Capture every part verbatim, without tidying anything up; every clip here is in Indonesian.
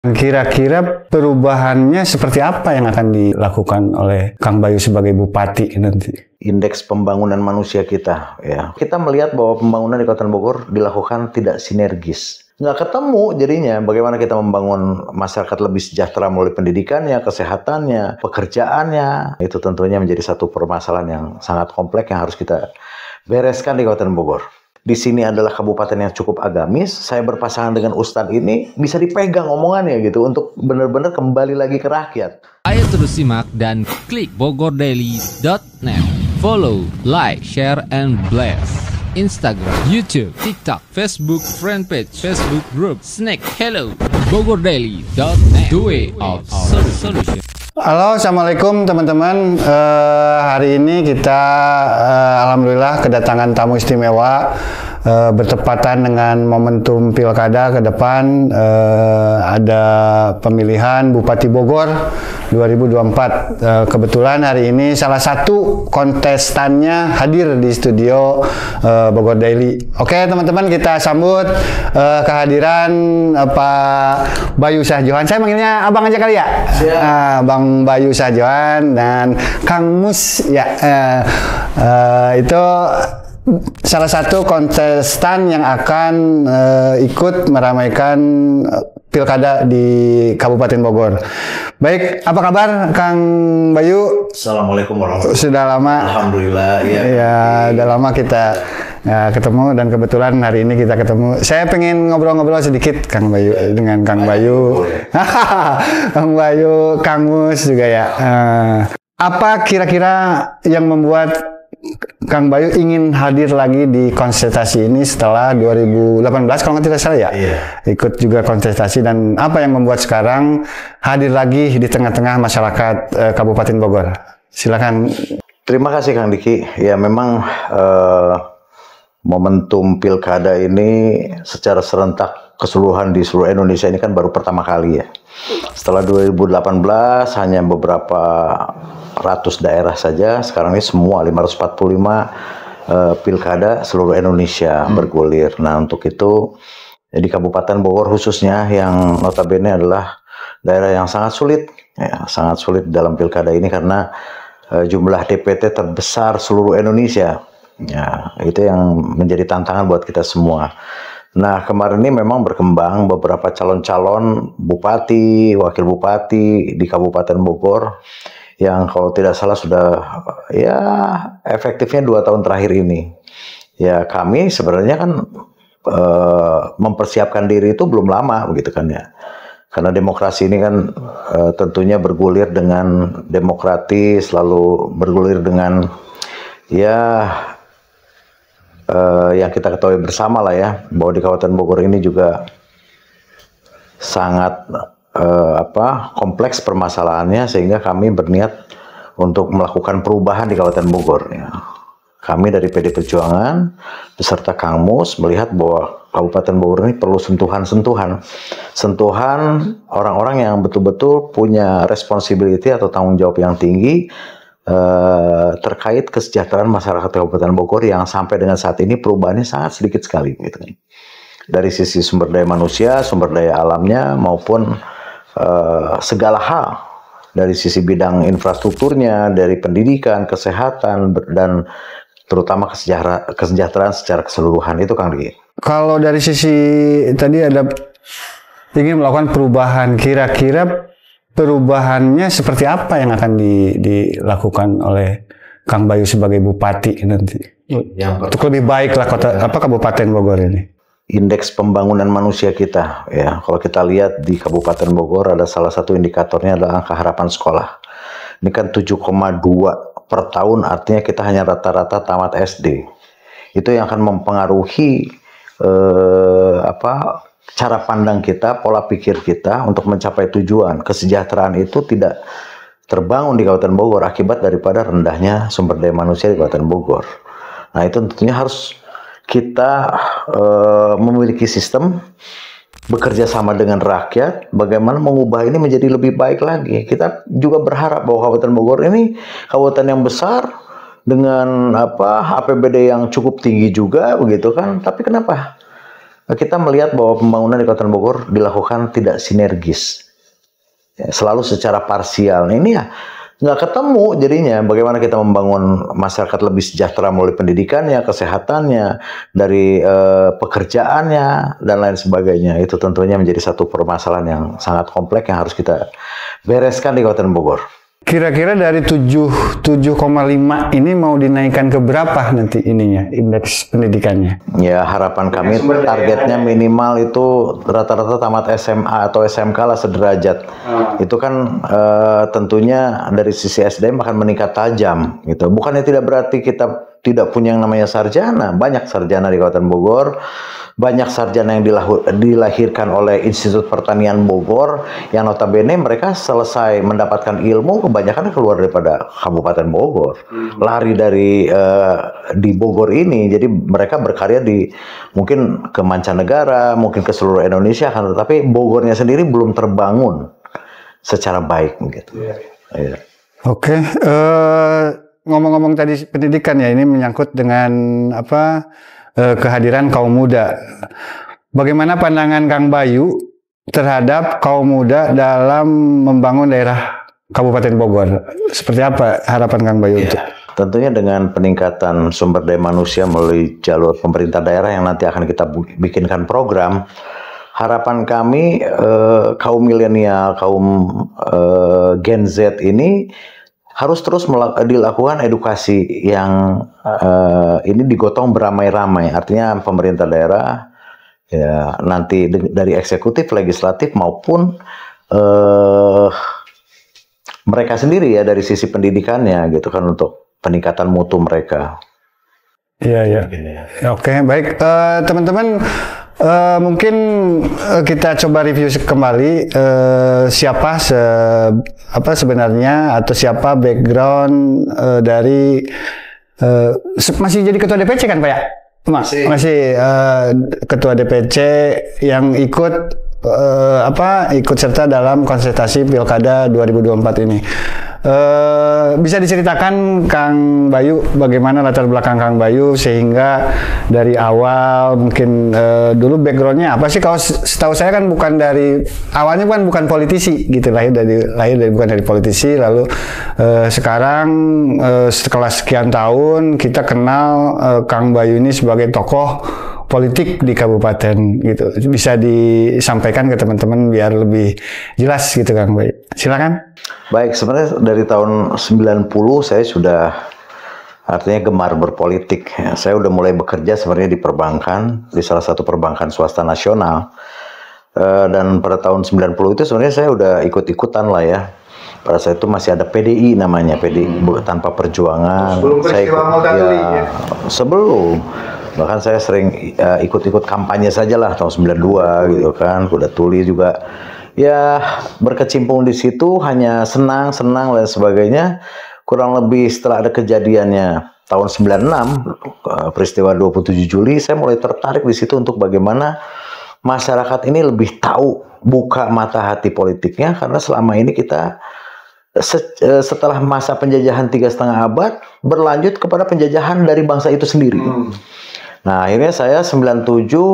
Kira-kira perubahannya seperti apa yang akan dilakukan oleh Kang Bayu sebagai bupati nanti? Indeks pembangunan manusia kita, ya. Kita melihat bahwa pembangunan di Kabupaten Bogor dilakukan tidak sinergis. Nggak ketemu jadinya bagaimana kita membangun masyarakat lebih sejahtera melalui pendidikannya, kesehatannya, pekerjaannya. Itu tentunya menjadi satu permasalahan yang sangat kompleks yang harus kita bereskan di Kabupaten Bogor. Di sini adalah kabupaten yang cukup agamis. Saya berpasangan dengan Ustadz ini bisa dipegang omongannya gitu untuk benar-benar kembali lagi ke rakyat. Ayo terus simak dan klik bogor daily dot net. Follow, like, share, and blast. Instagram, YouTube, TikTok, Facebook, Fanpage, Facebook Group, Snack, Hello, bogor daily dot net. The way of solution. Halo, assalamualaikum teman-teman. Uh, hari ini kita uh, alhamdulillah kedatangan tamu istimewa uh, bertepatan dengan momentum pilkada ke depan. Uh, ada pemilihan Bupati Bogor dua ribu dua puluh empat. Uh, kebetulan hari ini salah satu kontestannya hadir di studio uh, Bogor Daily. Oke teman-teman, kita sambut uh, kehadiran uh, Pak Bayu Sahjohan. Saya manggilnya abang aja kali ya. Uh, Bang Bayu Sahjohan dan Kang Mus ya, uh, uh, itu salah satu kontestan yang akan uh, ikut meramaikan pilkada di Kabupaten Bogor. Baik, apa kabar Kang Bayu? Assalamualaikum warahmatullahi wabarakatuh. Sudah lama. Alhamdulillah ya. Ya, udah lama kita ya, ketemu dan kebetulan hari ini kita ketemu. Saya pengen ngobrol-ngobrol sedikit Kang Bayu dengan Kang Bayu. Kang Bayu, Kang Mus juga ya. Uh, apa kira-kira yang membuat Kang Bayu ingin hadir lagi di kontestasi ini setelah dua ribu delapan belas kalau nggak salah ya? Iya. Ikut juga kontestasi, dan apa yang membuat sekarang hadir lagi di tengah-tengah masyarakat uh, Kabupaten Bogor? Silakan. Terima kasih Kang Diki. Ya memang uh, momentum pilkada ini secara serentak keseluruhan di seluruh Indonesia ini kan baru pertama kali ya. Setelah dua ribu delapan belas hanya beberapa ratus daerah saja, sekarang ini semua lima ratus empat puluh lima uh, pilkada seluruh Indonesia hmm. bergulir. Nah untuk itu di Kabupaten Bogor khususnya yang notabene adalah daerah yang sangat sulit, ya, sangat sulit dalam pilkada ini karena uh, jumlah D P T terbesar seluruh Indonesia. Ya, itu yang menjadi tantangan buat kita semua. Nah, kemarin ini memang berkembang beberapa calon-calon bupati, wakil bupati di Kabupaten Bogor yang kalau tidak salah sudah ya efektifnya dua tahun terakhir ini. Ya, kami sebenarnya kan e, mempersiapkan diri itu belum lama begitu kan ya. Karena demokrasi ini kan e, tentunya bergulir dengan demokratis, lalu bergulir dengan ya Uh, yang kita ketahui bersama lah ya, bahwa di Kabupaten Bogor ini juga sangat uh, apa kompleks permasalahannya, sehingga kami berniat untuk melakukan perubahan di Kabupaten Bogor. Ya. Kami dari P D Perjuangan beserta Kang Mus melihat bahwa Kabupaten Bogor ini perlu sentuhan-sentuhan, sentuhan orang-orang yang betul-betul punya responsibility atau tanggung jawab yang tinggi Uh, terkait kesejahteraan masyarakat Kabupaten Bogor yang sampai dengan saat ini perubahannya sangat sedikit sekali gitu. Dari sisi sumber daya manusia, sumber daya alamnya, maupun uh, segala hal dari sisi bidang infrastrukturnya, dari pendidikan, kesehatan, dan terutama kesejahteraan, kesejahteraan secara keseluruhan itu Kang Diki. Kalau dari sisi tadi ada ingin melakukan perubahan, kira-kira perubahannya seperti apa yang akan di, dilakukan oleh Kang Bayu sebagai bupati nanti? Yang untuk lebih baik lah kota apa Kabupaten Bogor ini. Indeks pembangunan manusia kita, ya kalau kita lihat di Kabupaten Bogor ada salah satu indikatornya adalah angka harapan sekolah. Ini kan tujuh koma dua per tahun, artinya kita hanya rata-rata tamat S D. Itu yang akan mempengaruhi eh, apa? cara pandang kita, pola pikir kita untuk mencapai tujuan. Kesejahteraan itu tidak terbangun di Kabupaten Bogor akibat daripada rendahnya sumber daya manusia di Kabupaten Bogor. Nah itu tentunya harus kita uh, memiliki sistem bekerja sama dengan rakyat, bagaimana mengubah ini menjadi lebih baik lagi. Kita juga berharap bahwa Kabupaten Bogor ini kabupaten yang besar dengan apa A P B D yang cukup tinggi juga begitu kan. Tapi kenapa kita melihat bahwa pembangunan di Kabupaten Bogor dilakukan tidak sinergis, ya, selalu secara parsial. Nah, ini ya nggak ketemu jadinya bagaimana kita membangun masyarakat lebih sejahtera melalui pendidikannya, kesehatannya, dari eh, pekerjaannya dan lain sebagainya. Itu tentunya menjadi satu permasalahan yang sangat kompleks yang harus kita bereskan di Kabupaten Bogor. Kira-kira dari tujuh koma lima ini mau dinaikkan ke berapa nanti ininya, indeks pendidikannya? Ya, harapan kami targetnya minimal itu rata-rata tamat S M A atau S M K lah sederajat. Hmm. Itu kan uh, tentunya dari sisi S D M akan meningkat tajam gitu. Bukannya tidak berarti kita tidak punya yang namanya sarjana. Banyak sarjana di Kabupaten Bogor. Banyak sarjana yang dilahirkan oleh Institut Pertanian Bogor yang notabene mereka selesai mendapatkan ilmu kebanyakan keluar daripada Kabupaten Bogor, hmm. lari dari uh, di Bogor ini. Jadi mereka berkarya di mungkin ke mancanegara, mungkin ke seluruh Indonesia kan, tetapi Bogornya sendiri belum terbangun secara baik gitu. Yeah. Yeah. Oke, okay. uh, ngomong-ngomong tadi pendidikan ya, ini menyangkut dengan apa? Kehadiran kaum muda. Bagaimana pandangan Kang Bayu terhadap kaum muda dalam membangun daerah Kabupaten Bogor? Seperti apa harapan Kang Bayu itu? Ya, tentunya dengan peningkatan sumber daya manusia melalui jalur pemerintah daerah yang nanti akan kita bikinkan program. Harapan kami eh, kaum milenial, kaum eh, Gen Z ini harus terus dilakukan edukasi yang uh, ini digotong beramai-ramai. Artinya pemerintah daerah ya nanti dari eksekutif, legislatif maupun uh, mereka sendiri ya dari sisi pendidikannya gitu kan untuk peningkatan mutu mereka. Iya ya. Oke, baik uh, teman-teman. Uh, mungkin uh, kita coba review kembali uh, siapa se apa sebenarnya atau siapa background uh, dari uh, masih jadi ketua D P C kan Pak ya? Masih, masih uh, ketua D P C yang ikut uh, apa ikut serta dalam kontestasi Pilkada dua ribu dua puluh empat ini. Uh, bisa diceritakan Kang Bayu bagaimana latar belakang Kang Bayu sehingga dari awal mungkin uh, dulu backgroundnya apa sih? Kalau setahu saya kan bukan dari awalnya kan bukan politisi gitu, lahir dari lahir dari bukan dari politisi, lalu uh, sekarang uh, setelah sekian tahun kita kenal uh, Kang Bayu ini sebagai tokoh politik di kabupaten gitu. Bisa disampaikan ke teman-teman biar lebih jelas gitu Kang Bayu. Silakan. Baik, sebenarnya dari tahun sembilan puluh saya sudah artinya gemar berpolitik. Saya udah mulai bekerja sebenarnya di perbankan, di salah satu perbankan swasta nasional. Dan pada tahun sembilan puluh itu sebenarnya saya udah ikut-ikutan lah ya. Pada saat itu masih ada P D I namanya, P D I hmm. tanpa perjuangan. Sebelum saya ikut, ya, ya. Sebelum. Bahkan saya sering uh, ikut-ikut kampanye saja lah tahun sembilan puluh dua gitu kan. Kuda tuli juga. Ya berkecimpung di situ hanya senang-senang dan sebagainya. Kurang lebih setelah ada kejadiannya tahun sembilan puluh enam peristiwa dua puluh tujuh Juli, saya mulai tertarik di situ untuk bagaimana masyarakat ini lebih tahu, buka mata hati politiknya, karena selama ini kita setelah masa penjajahan tiga setengah abad berlanjut kepada penjajahan dari bangsa itu sendiri. Hmm. Nah akhirnya saya sembilan puluh tujuh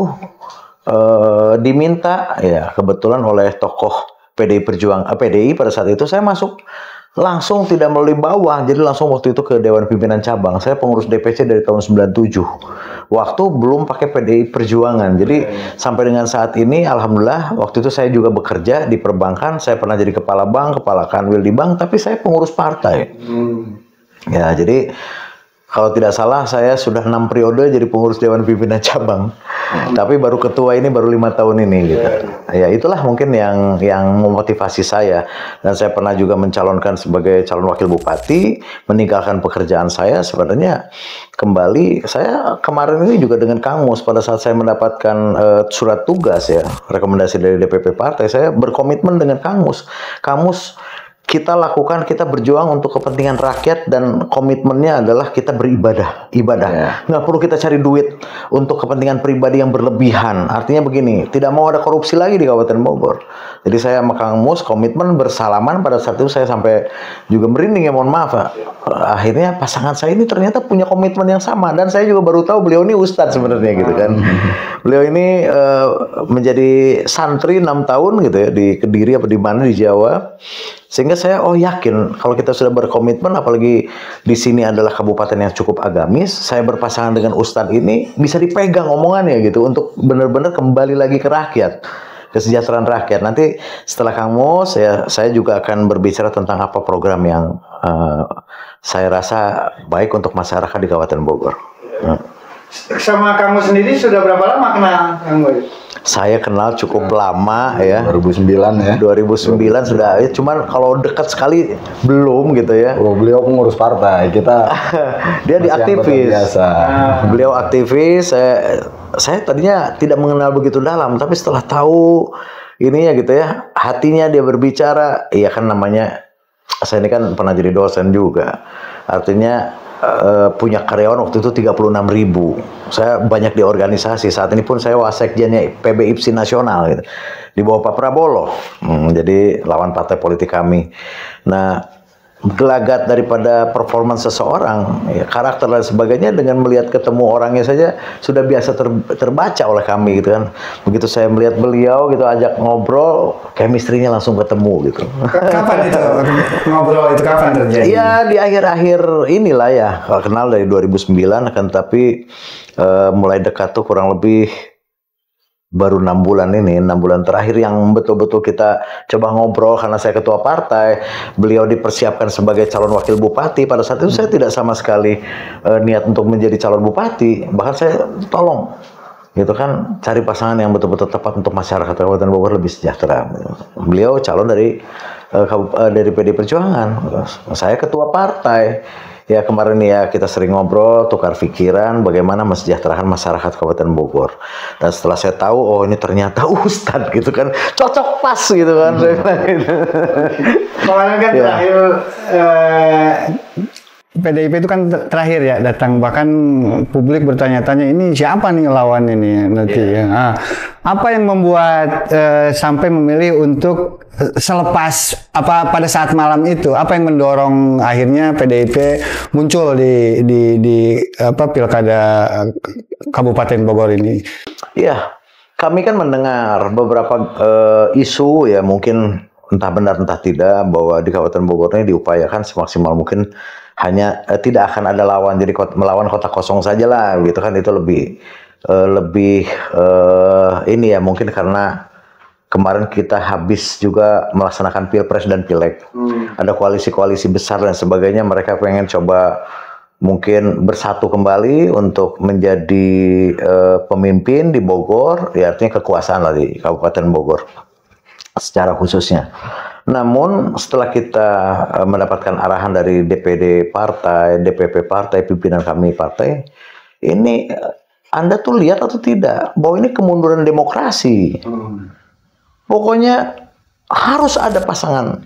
Uh, diminta ya kebetulan oleh tokoh P D I Perjuangan, uh, P D I pada saat itu saya masuk langsung tidak melalui bawah, jadi langsung waktu itu ke Dewan Pimpinan Cabang. Saya pengurus D P C dari tahun sembilan puluh tujuh, waktu belum pakai P D I Perjuangan. Jadi okay. sampai dengan saat ini alhamdulillah, waktu itu saya juga bekerja di perbankan. Saya pernah jadi kepala bank, kepala kanwil di bank, tapi saya pengurus partai. hmm. Ya jadi kalau tidak salah saya sudah enam periode jadi pengurus Dewan Pimpinan Cabang. Hmm. Tapi baru ketua ini baru lima tahun ini gitu. Ya itulah mungkin yang yang memotivasi saya. Dan saya pernah juga mencalonkan sebagai calon wakil bupati, meninggalkan pekerjaan saya. Sebenarnya kembali saya kemarin ini juga dengan Kang Mus pada saat saya mendapatkan uh, surat tugas ya, rekomendasi dari D P P partai, saya berkomitmen dengan Kang Mus. Kang Mus, kita lakukan, kita berjuang untuk kepentingan rakyat dan komitmennya adalah kita beribadah, ibadah. Yeah. Nggak perlu kita cari duit untuk kepentingan pribadi yang berlebihan. Artinya begini, tidak mau ada korupsi lagi di Kabupaten Bogor. Jadi saya sama Kang Mus komitmen bersalaman, pada saat itu saya sampai juga merinding ya, mohon maaf Pak. Akhirnya pasangan saya ini ternyata punya komitmen yang sama, dan saya juga baru tahu beliau ini ustadz sebenarnya gitu kan. Beliau ini uh, menjadi santri enam tahun gitu ya di Kediri apa di mana di Jawa. Sehingga saya oh yakin kalau kita sudah berkomitmen, apalagi di sini adalah kabupaten yang cukup agamis, saya berpasangan dengan ustadz ini bisa dipegang omongannya gitu untuk benar-benar kembali lagi ke rakyat, kesejahteraan rakyat. Nanti setelah Kang Mus, saya saya juga akan berbicara tentang apa program yang uh, saya rasa baik untuk masyarakat di Kabupaten Bogor. Hmm. Sama kamu sendiri sudah berapa lama kenal Kang Boy? Saya kenal cukup lama ya. dua ribu sembilan ya. dua ribu sembilan sudah. Ya, cuman kalau dekat sekali belum gitu ya. Oh, beliau pengurus partai. Kita dia di aktivis. Nah, beliau aktivis. Saya saya tadinya tidak mengenal begitu dalam, tapi setelah tahu ini ya gitu ya, hatinya dia berbicara. Iya kan namanya, saya ini kan pernah jadi dosen juga. Artinya Uh, punya karyawan waktu itu tiga puluh enam ribu. Saya banyak di organisasi. Saat ini pun saya wasekjennya P B I P S I nasional gitu, di bawah Pak Prabowo. Hmm, jadi lawan partai politik kami. Nah, gelagat daripada performance seseorang, ya, karakter dan sebagainya, dengan melihat ketemu orangnya saja sudah biasa ter, terbaca oleh kami gitu kan. Begitu saya melihat beliau gitu, ajak ngobrol, chemistry-nya langsung ketemu gitu. Kapan itu ngobrol itu kapan terjadi? Ya di akhir-akhir inilah ya, kenal dari dua ribu sembilan, akan tapi uh, mulai dekat tuh kurang lebih baru enam bulan ini, enam bulan terakhir yang betul-betul kita coba ngobrol, karena saya ketua partai, beliau dipersiapkan sebagai calon wakil bupati. Pada saat itu saya tidak sama sekali uh, niat untuk menjadi calon bupati, bahkan saya tolong gitu kan, cari pasangan yang betul-betul tepat untuk masyarakat Kabupaten Bogor lebih sejahtera. Beliau calon dari uh, uh, dari P D I Perjuangan, saya ketua partai. Ya kemarin ya kita sering ngobrol, tukar pikiran bagaimana mensejahterakan masyarakat Kabupaten Bogor. Dan setelah saya tahu, oh ini ternyata ustadz gitu kan, cocok pas gitu kan. Hmm. Kemarin kan ya. Terakhir eh, P D I P itu kan terakhir ya datang, bahkan publik bertanya-tanya ini siapa nih lawan ini nanti yeah. ya. Nah, apa yang membuat uh, sampai memilih untuk uh, selepas apa pada saat malam itu, apa yang mendorong akhirnya P D I P muncul di di di apa pilkada Kabupaten Bogor ini? Iya, kami kan mendengar beberapa uh, isu ya, mungkin entah benar entah tidak, bahwa di Kabupaten Bogor ini diupayakan semaksimal mungkin hanya eh, tidak akan ada lawan, jadi kota, melawan kota kosong saja lah gitu kan. Itu lebih eh, lebih eh, ini ya, mungkin karena kemarin kita habis juga melaksanakan pilpres dan pileg, hmm. ada koalisi-koalisi besar dan sebagainya, mereka pengen coba mungkin bersatu kembali untuk menjadi eh, pemimpin di Bogor, ya artinya kekuasaan lah di Kabupaten Bogor secara khususnya. Namun setelah kita uh, mendapatkan arahan dari D P D partai, D P P partai, pimpinan kami partai, ini uh, Anda tuh lihat atau tidak bahwa ini kemunduran demokrasi. Hmm. Pokoknya harus ada pasangan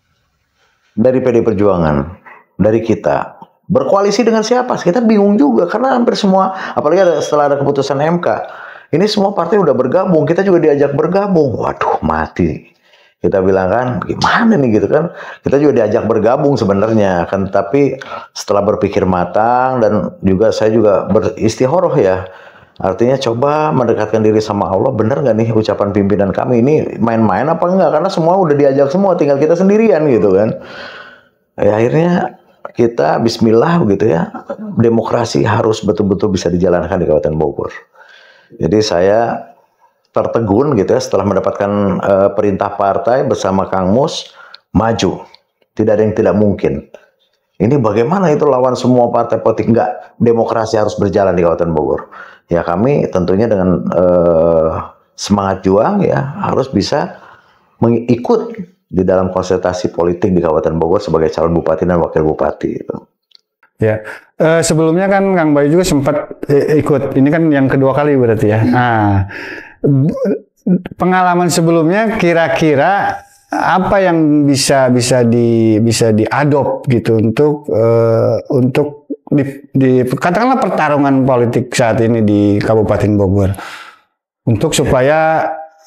dari P D I Perjuangan, dari kita. Berkoalisi dengan siapa? Kita bingung juga, karena hampir semua, apalagi ada, setelah ada keputusan M K, ini semua partai udah bergabung, kita juga diajak bergabung. Waduh, mati. Kita bilang kan, gimana nih gitu kan. Kita juga diajak bergabung sebenarnya kan, tapi setelah berpikir matang dan juga saya juga beristikharah ya. Artinya coba mendekatkan diri sama Allah, bener nggak nih ucapan pimpinan kami ini main-main apa enggak? Karena semua udah diajak semua, tinggal kita sendirian gitu kan. Ya, akhirnya kita bismillah gitu ya. Demokrasi harus betul-betul bisa dijalankan di Kabupaten Bogor. Jadi saya tertegun gitu ya, setelah mendapatkan uh, perintah partai bersama Kang Mus, maju. Tidak ada yang tidak mungkin. Ini bagaimana itu lawan semua partai politik? Enggak, demokrasi harus berjalan di Kabupaten Bogor. Ya kami tentunya dengan uh, semangat juang ya harus bisa mengikut di dalam konsultasi politik di Kabupaten Bogor sebagai calon bupati dan wakil bupati itu. Ya, uh, sebelumnya kan Kang Bayu juga sempat uh, ikut. Ini kan yang kedua kali berarti ya. Nah, pengalaman sebelumnya kira-kira apa yang bisa bisa di bisa diadop gitu untuk uh, untuk di, di katakanlah pertarungan politik saat ini di Kabupaten Bogor, untuk supaya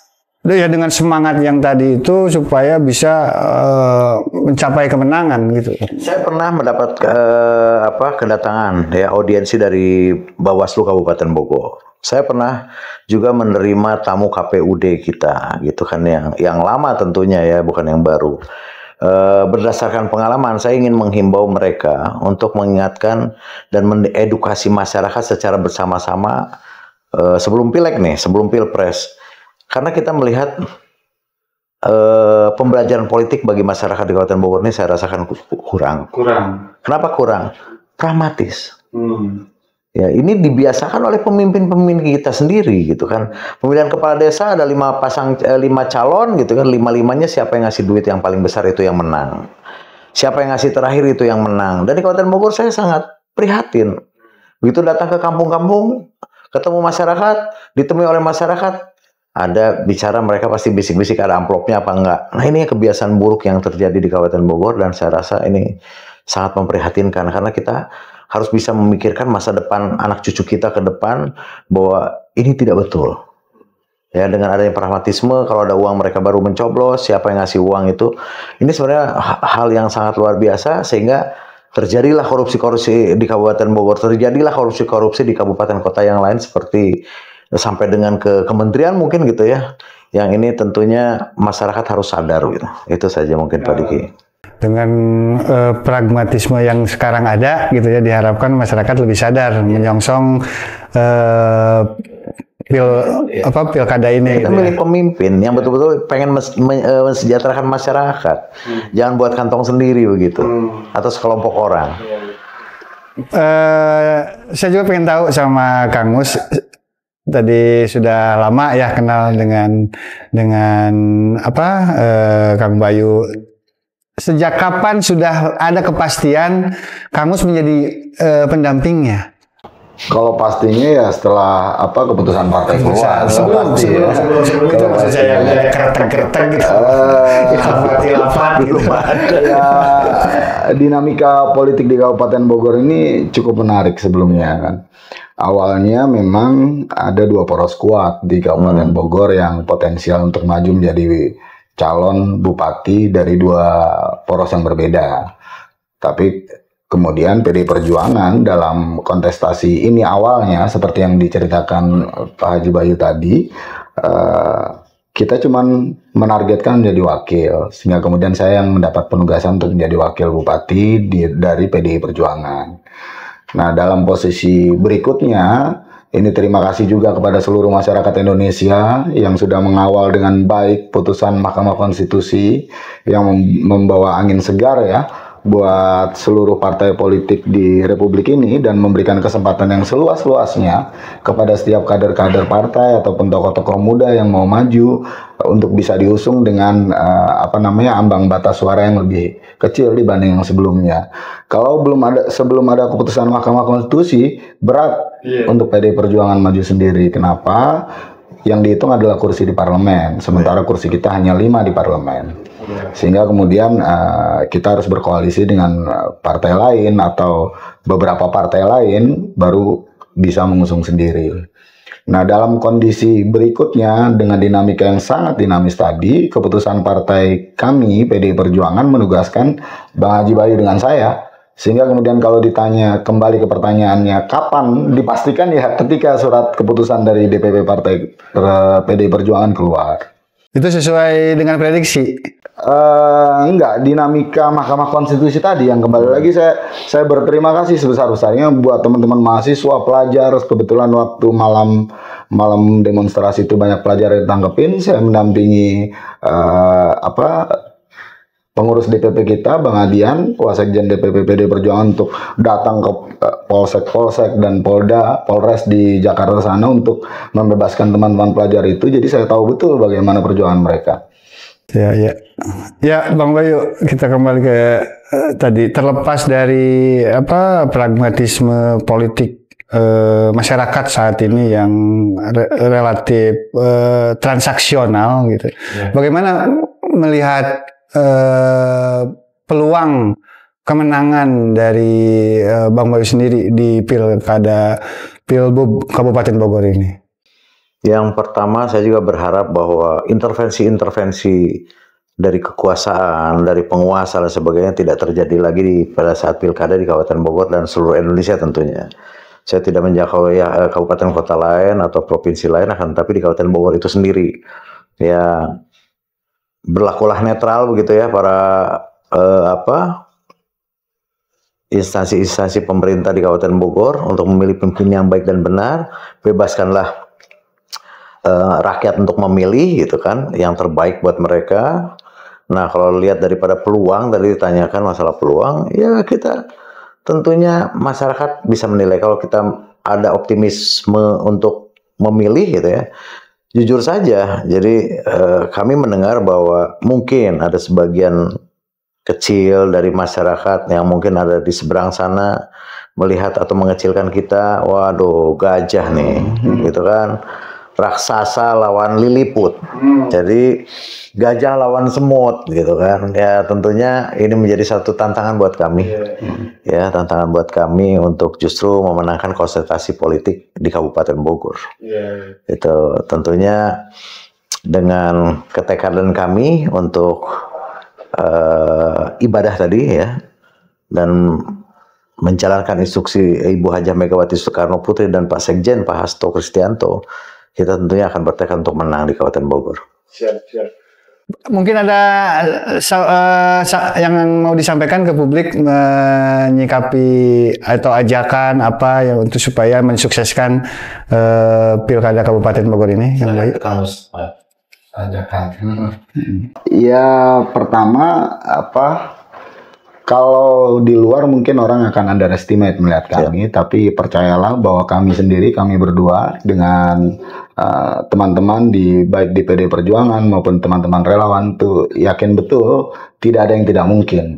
ya dengan semangat yang tadi itu supaya bisa uh, mencapai kemenangan gitu. Saya pernah mendapat uh, apa kedatangan ya audiensi dari Bawaslu Kabupaten Bogor. Saya pernah juga menerima tamu K P U D kita gitu kan, yang yang lama tentunya ya, bukan yang baru. Uh, berdasarkan pengalaman, saya ingin menghimbau mereka untuk mengingatkan dan mengedukasi masyarakat secara bersama-sama uh, sebelum pileg nih, sebelum pilpres. Karena kita melihat uh, pembelajaran politik bagi masyarakat di Kabupaten Bogor ini saya rasakan kurang. Kurang. Kenapa kurang? Pragmatis. Hmm. Ya, ini dibiasakan oleh pemimpin-pemimpin kita sendiri gitu kan. Pemilihan kepala desa ada lima pasang, eh, lima calon gitu kan. Lima-limanya siapa yang ngasih duit yang paling besar itu yang menang. Siapa yang ngasih terakhir itu yang menang. Dan di Kabupaten Bogor saya sangat prihatin. Begitu datang ke kampung-kampung, ketemu masyarakat, ditemui oleh masyarakat, ada bicara mereka pasti bisik-bisik ada amplopnya apa enggak. Nah ini kebiasaan buruk yang terjadi di Kabupaten Bogor dan saya rasa ini sangat memprihatinkan karena kita harus bisa memikirkan masa depan anak cucu kita ke depan bahwa ini tidak betul. Ya dengan adanya pragmatisme, kalau ada uang mereka baru mencoblos, siapa yang ngasih uang itu. Ini sebenarnya hal yang sangat luar biasa sehingga terjadilah korupsi-korupsi di Kabupaten Bogor, terjadilah korupsi-korupsi di kabupaten kota yang lain seperti sampai dengan ke kementerian mungkin gitu ya. Yang ini tentunya masyarakat harus sadar gitu. Itu saja mungkin Pak Diki. Dengan uh, pragmatisme yang sekarang ada gitu ya, diharapkan masyarakat lebih sadar menyongsong uh, pil apa pilkada ini. Kita gitu milih ya. pemimpin yang betul-betul pengen mes, men, uh, mensejahterakan masyarakat. Hmm. Jangan buat kantong sendiri begitu. Hmm. Atau sekelompok orang. Uh, saya juga pengen tahu sama Kang Mus. Tadi sudah lama ya kenal dengan dengan apa eh, Kang Bayu. Sejak kapan sudah ada kepastian Kang Mus menjadi eh, pendampingnya? Kalau pastinya ya setelah apa keputusan partai keluar. Sebelum pasti sebelum ya. sebelum sebelum itu maksud saya ada kertek-kertek gitu. Khilafat-khilafat gitu. Ya, dinamika politik di Kabupaten Bogor ini cukup menarik sebelumnya kan. Awalnya memang ada dua poros kuat di Kabupaten hmm. Bogor yang potensial untuk maju menjadi calon bupati dari dua poros yang berbeda. Tapi kemudian P D I Perjuangan dalam kontestasi ini awalnya seperti yang diceritakan Pak Haji Bayu tadi, uh, kita cuman menargetkan menjadi wakil, sehingga kemudian saya yang mendapat penugasan untuk menjadi wakil bupati di, dari P D I Perjuangan. Nah, dalam posisi berikutnya, ini terima kasih juga kepada seluruh masyarakat Indonesia yang sudah mengawal dengan baik putusan Mahkamah Konstitusi yang membawa angin segar ya buat seluruh partai politik di Republik ini dan memberikan kesempatan yang seluas-luasnya kepada setiap kader-kader partai ataupun tokoh-tokoh muda yang mau maju untuk bisa diusung dengan uh, apa namanya ambang batas suara yang lebih kecil dibanding yang sebelumnya. Kalau belum ada sebelum ada keputusan Mahkamah Konstitusi berat yeah. untuk P D I Perjuangan maju sendiri. Kenapa? Yang dihitung adalah kursi di parlemen, sementara kursi kita hanya lima di parlemen. Sehingga kemudian uh, kita harus berkoalisi dengan partai lain atau beberapa partai lain baru bisa mengusung sendiri. Nah, dalam kondisi berikutnya dengan dinamika yang sangat dinamis tadi, keputusan partai kami P D I Perjuangan menugaskan Bang Haji Bayu dengan saya. Sehingga kemudian kalau ditanya kembali ke pertanyaannya kapan, dipastikan ya ketika surat keputusan dari D P P Partai P D I Perjuangan keluar. Itu sesuai dengan prediksi? Uh, enggak, dinamika Mahkamah Konstitusi tadi yang kembali lagi saya saya berterima kasih sebesar-besarnya buat teman-teman mahasiswa, pelajar. Kebetulan waktu malam malam demonstrasi itu banyak pelajar yang ditangkepin, saya mendampingi uh, apa pengurus D P P kita, Bang Adian, Wasekjen D P P P D I Perjuangan untuk datang ke uh, Polsek-Polsek dan Polda, Polres di Jakarta sana untuk membebaskan teman-teman pelajar itu. Jadi saya tahu betul bagaimana perjuangan mereka. Ya, ya, ya, Bang Bayu, kita kembali ke uh, tadi terlepas dari apa pragmatisme politik uh, masyarakat saat ini yang re relatif uh, transaksional gitu. Ya. Bagaimana melihat uh, peluang kemenangan dari uh, Bang Bayu sendiri di pilkada Pilbub Kabupaten Bogor ini? Yang pertama, saya juga berharap bahwa intervensi-intervensi dari kekuasaan, dari penguasa dan sebagainya tidak terjadi lagi di, pada saat pilkada di Kabupaten Bogor dan seluruh Indonesia tentunya. Saya tidak menjangkau ya kabupaten kota lain atau provinsi lain, akan tapi di Kabupaten Bogor itu sendiri ya berlakulah netral begitu ya para eh, apa instansi-instansi pemerintah di Kabupaten Bogor untuk memilih pemimpin yang baik dan benar. Bebaskanlah uh, rakyat untuk memilih gitu kan yang terbaik buat mereka. Nah, kalau lihat daripada peluang, tadi ditanyakan masalah peluang, ya kita tentunya masyarakat bisa menilai. Kalau kita ada optimisme untuk memilih gitu ya, jujur saja. Jadi eh, kami mendengar bahwa mungkin ada sebagian kecil dari masyarakat yang mungkin ada di seberang sana melihat atau mengecilkan kita. Waduh, gajah nih, gitu kan. Raksasa lawan liliput, hmm. jadi gajah lawan semut, gitu kan. Ya tentunya ini menjadi satu tantangan buat kami, hmm. ya tantangan buat kami untuk justru memenangkan konsentrasi politik di Kabupaten Bogor. Yeah. Itu tentunya dengan ketekatan kami untuk uh, ibadah tadi ya, dan menjalankan instruksi Ibu Hajah Megawati Soekarno Putri dan Pak Sekjen Pak Hasto Kristianto. Kita tentunya akan bertekad untuk menang di Kabupaten Bogor. Siap, siap. Mungkin ada uh, yang mau disampaikan ke publik menyikapi atau ajakan apa yang untuk supaya mensukseskan uh, pilkada Kabupaten Bogor ini yang baik. Ajakan. Ya pertama apa? Kalau di luar mungkin orang akan underestimate melihat kami, ya. Tapi percayalah bahwa kami sendiri, kami berdua dengan teman-teman uh, di baik di P D Perjuangan maupun teman-teman relawan tuh yakin betul tidak ada yang tidak mungkin.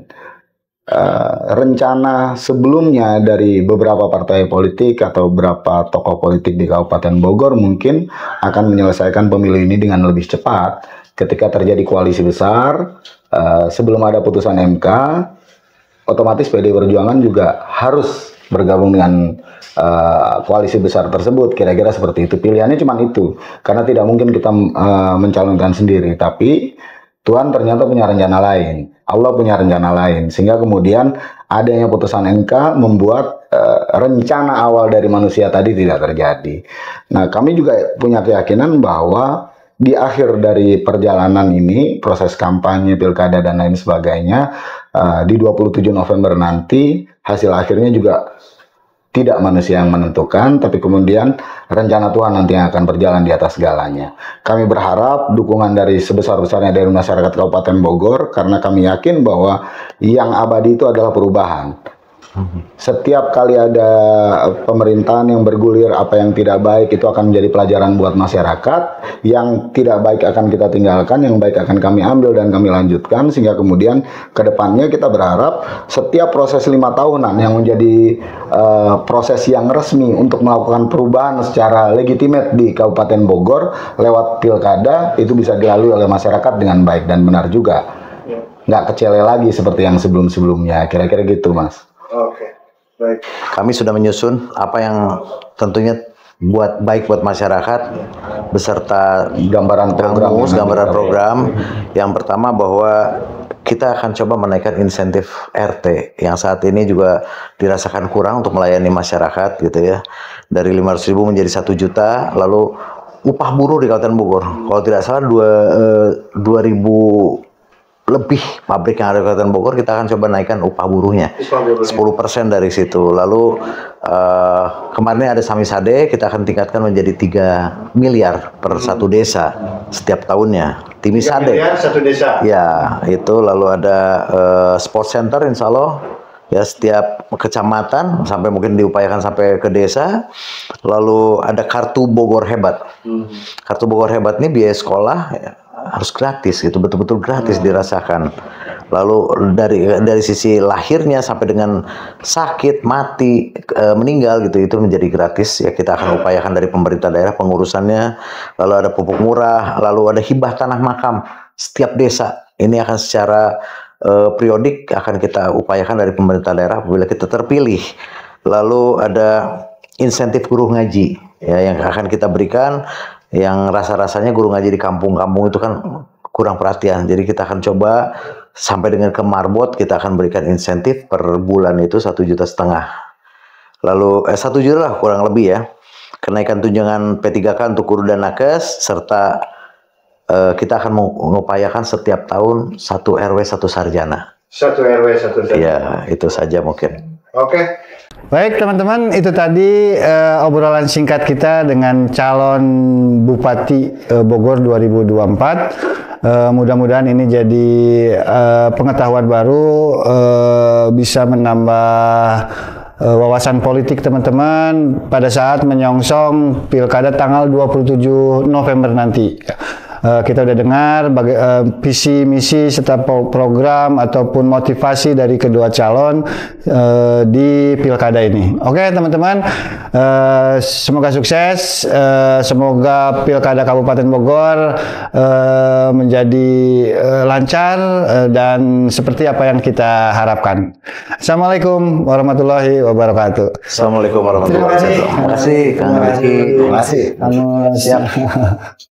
Uh, rencana sebelumnya dari beberapa partai politik atau beberapa tokoh politik di Kabupaten Bogor mungkin akan menyelesaikan pemilu ini dengan lebih cepat ketika terjadi koalisi besar uh, sebelum ada putusan M K. Otomatis P D Perjuangan juga harus bergabung dengan uh, koalisi besar tersebut. Kira-kira seperti itu. Pilihannya cuma itu. Karena tidak mungkin kita uh, mencalonkan sendiri. Tapi Tuhan ternyata punya rencana lain. Allah punya rencana lain. Sehingga kemudian adanya putusan M K membuat uh, rencana awal dari manusia tadi tidak terjadi. Nah, kami juga punya keyakinan bahwa di akhir dari perjalanan ini, proses kampanye, pilkada, dan lain sebagainya, uh, di dua puluh tujuh November nanti, hasil akhirnya juga tidak manusia yang menentukan, tapi kemudian rencana Tuhan nanti yang akan berjalan di atas segalanya. Kami berharap dukungan dari sebesar-besarnya dari masyarakat Kabupaten Bogor, karena kami yakin bahwa yang abadi itu adalah perubahan. Setiap kali ada pemerintahan yang bergulir, apa yang tidak baik itu akan menjadi pelajaran buat masyarakat. Yang tidak baik akan kita tinggalkan, yang baik akan kami ambil dan kami lanjutkan. Sehingga kemudian ke depannya kita berharap setiap proses lima tahunan yang menjadi uh, proses yang resmi untuk melakukan perubahan secara legitimate di Kabupaten Bogor lewat pilkada itu bisa dilalui oleh masyarakat dengan baik dan benar juga. Nggak kecele lagi seperti yang sebelum-sebelumnya. Kira-kira gitu, Mas. Oke, baik. Kami sudah menyusun apa yang tentunya buat baik buat masyarakat beserta gambaran program, gambaran program. Yang pertama bahwa kita akan coba menaikkan insentif R T yang saat ini juga dirasakan kurang untuk melayani masyarakat gitu ya. Dari lima ratus ribu menjadi satu juta, lalu upah buruh di Kabupaten Bogor. Kalau tidak salah dua ribu lebih pabrik yang ada di Kabupaten Bogor, kita akan coba naikkan upah buruhnya sepuluh persen dari situ. Lalu uh, kemarin ada Samisade, kita akan tingkatkan menjadi tiga miliar per hmm. satu desa setiap tahunnya. Timisade satu desa. Ya, itu lalu ada uh, sports center insya Allah ya setiap kecamatan sampai mungkin diupayakan sampai ke desa. Lalu ada kartu Bogor Hebat. Hmm. Kartu Bogor Hebat ini biaya sekolah ya, harus gratis gitu, betul-betul gratis hmm. dirasakan. Lalu dari dari sisi lahirnya sampai dengan sakit, mati, e, meninggal gitu, itu menjadi gratis ya. Kita akan upayakan dari pemerintah daerah pengurusannya. Lalu ada pupuk murah, lalu ada hibah tanah makam setiap desa. Ini akan secara e, periodik akan kita upayakan dari pemerintah daerah apabila kita terpilih. Lalu ada insentif guru ngaji ya yang akan kita berikan yang rasa-rasanya guru ngaji di kampung-kampung itu kan kurang perhatian. Jadi kita akan coba sampai dengan ke Marbot, kita akan berikan insentif per bulan itu satu juta setengah. Lalu eh, satu juta lah kurang lebih ya. Kenaikan tunjangan P tiga K untuk guru dan nakes, serta eh, kita akan mengupayakan setiap tahun satu R W satu sarjana. Satu R W satu sarjana. Ya, itu saja mungkin. Oke. Baik teman-teman, itu tadi uh, obrolan singkat kita dengan calon Bupati uh, Bogor dua ribu dua puluh empat. Uh, mudah-mudahan ini jadi uh, pengetahuan baru, uh, bisa menambah uh, wawasan politik teman-teman pada saat menyongsong Pilkada tanggal dua puluh tujuh November nanti. Uh, kita udah dengar baga- uh, visi misi serta pro- program ataupun motivasi dari kedua calon uh, di pilkada ini. Oke teman-teman, uh, semoga sukses, uh, semoga pilkada Kabupaten Bogor uh, menjadi uh, lancar uh, dan seperti apa yang kita harapkan. Assalamualaikum warahmatullahi wabarakatuh. Assalamualaikum warahmatullahi wabarakatuh. Terima kasih, Kang Rizky. Terima kasih. Kamu siap.